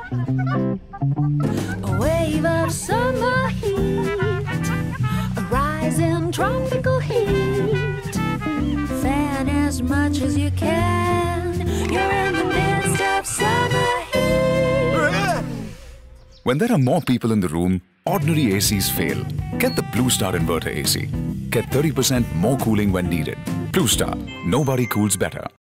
A wave of summer heat, a rise in tropical heat. Fan as much as you can, you're in the midst of summer heat. When there are more people in the room, ordinary ACs fail. Get the Blue Star Inverter AC. Get 30% more cooling when needed. Blue Star. Nobody cools better.